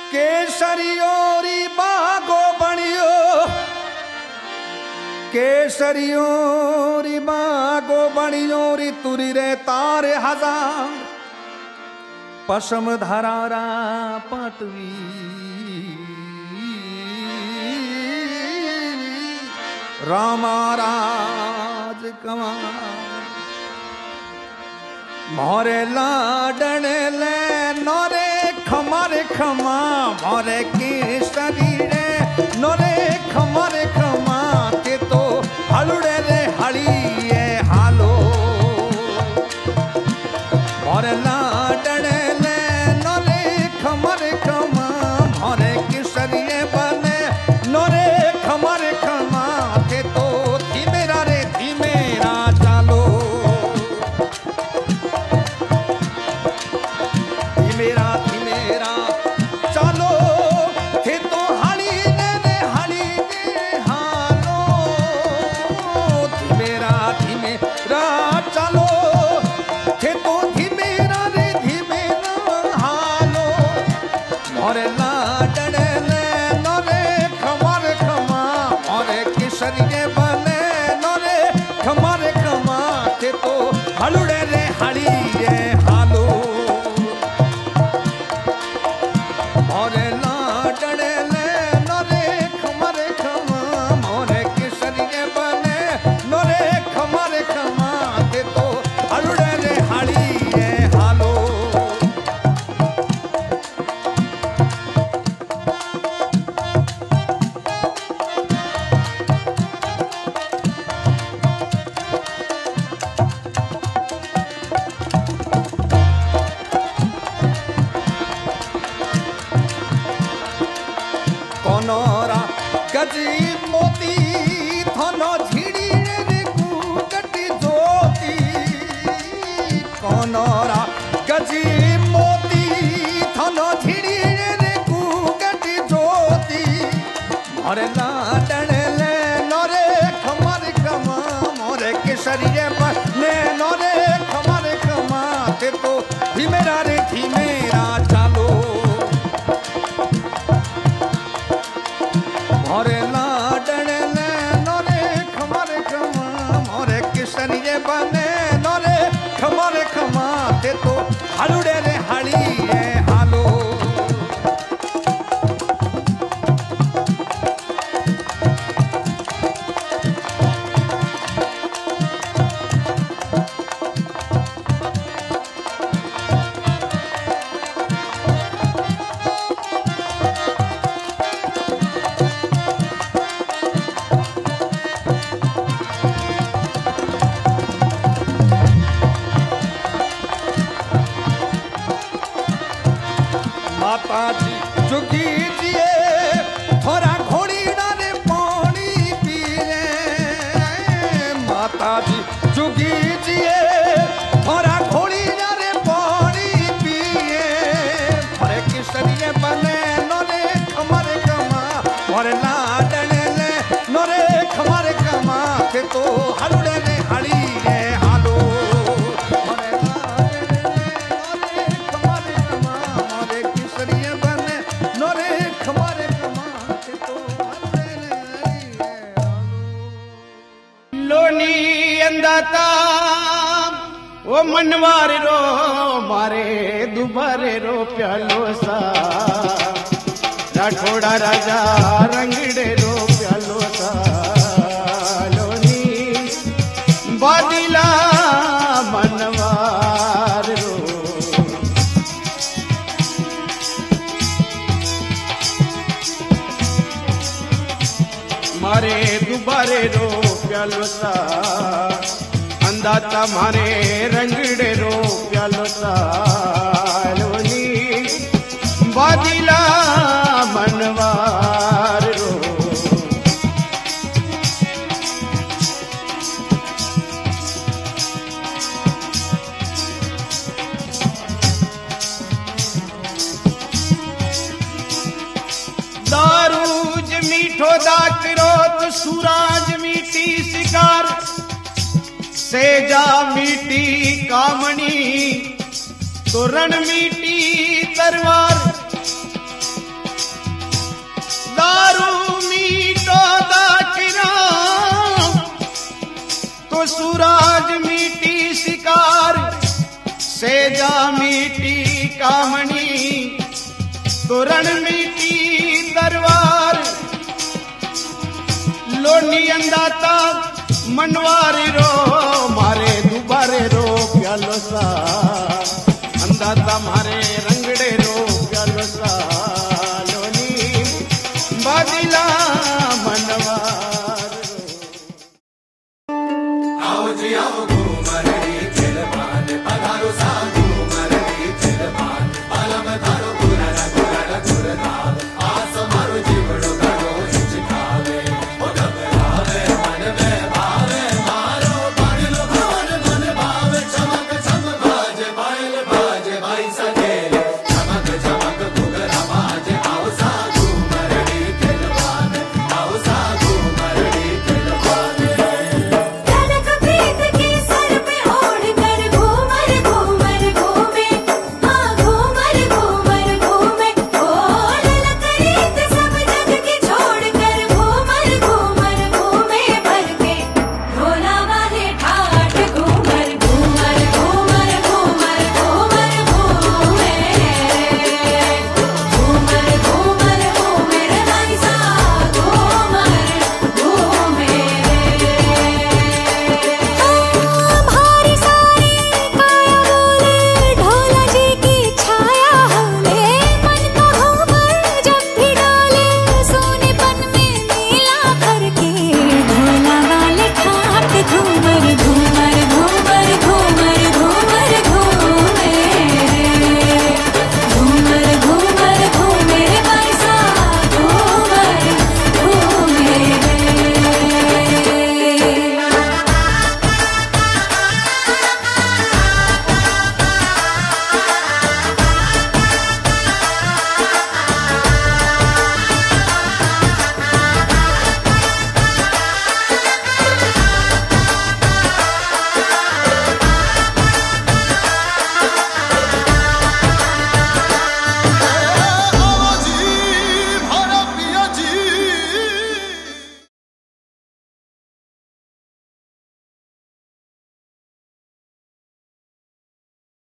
केसरियोरी बागो बणियो केसरियोरी बागो बणियोरी तुरी रे तारे हजार पशम धरारा पाटवी रामाराज कमा मोरे लाडन ले नोरे खमारे खमा मोरे केसरी रे नोरे खमारे खमा के तो हलुड़े रे हड़िए हालो मोरे लाडन ले नोरे खमारे खमा मोरे केसरी बने नोरे खमारे खमा के तो धीमेरा रे धीमेरा चालो धीमेरा चालो थे तो हली ने हालो धीमेरा चालो थे तो धीमेरा रे धीमेरा हालो मोरे लाडन ले नोरे खमारे खमा मोरे केसरिये बने नोरे खमारे खमा थे तो हलुड़े रे हड़िए हालो मोरे लाडन ले नोरे खमारे खमा मोरे केसरिये बने नोरे खमारे खमा थे तो हलुड़े रे हड़िए हालो कोनोरा गजी मोती थनो झिड़ी रे कुगटी जोती कोनोरा गजी मोती थनो झिड़ी रे कुगटी जोती मोरे लाडन ले नोरे खमारे खमा मोरे केसरिये बने नोरे खमारे खमा ते तो धीमेरा रे धीमेरा चालो मोरे लाडन ले नोरे खमारे खमा मोरे केसरिये बने नोरे खमारे खमा ते तो हलुड़े रे हड़िए हालो माता जी जुगी जिए थोड़ा घोड़ी रे पानी पिए माता जी जुगी जिए थोड़ा घोड़ी रे पानी पिए मोरे केसरिये बने नोरे खमारे खमा मोरे लाडन ले नोरे खमारे खमा के तो हलुड़े रे हड़िए हालो मोरे लाडन ले नोरे खमारे खमा मोरे केसरिये बने नोरे खमारे खमा के तो हलुड़े रे हड़िए हालो लोनी अंदाता ओ मनवार रो मारे दुबारे रो प्यालो सा राठोड़ा राजा रंगड़े रो प्यालो सा लोनी बादिला मनवार रो मारे दुबारे रो प्यालो सा अंदाता मारे रंगड़े रो प्यालो सा लोनी बादिला मनवार रो दारूज मीठो दाकरो तो सूराज मीठी शिकार सेजा मीठी कामणी तो रण मीठी तरवार जा मीठी कामणी तोरण मीठी दरबार लोनी अंदाता मनवारी रो मारे दुबारे रो प्यालो सा अंदाता मारे